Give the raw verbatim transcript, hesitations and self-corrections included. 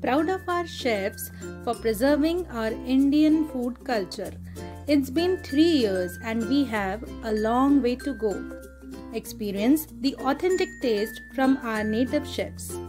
proud of our chefs for preserving our Indian food culture. It's been three years and we have a long way to go. Experience the authentic taste from our native chefs.